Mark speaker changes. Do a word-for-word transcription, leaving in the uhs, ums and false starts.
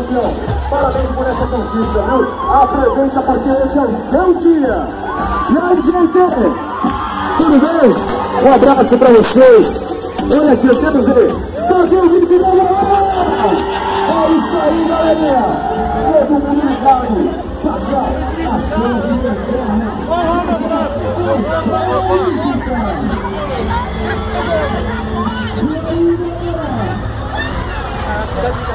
Speaker 1: campeão. Parabéns por essa conquista, viu? Aproveita porque esse é o seu dia. E aí, gente? Tudo bem? Um abraço pra vocês. Olha aqui, eu quero ver. Cadê o vídeo da galera? É isso aí, galerinha. Todo mundo ligado. Já, já. Ação de inferno. E aí, galera?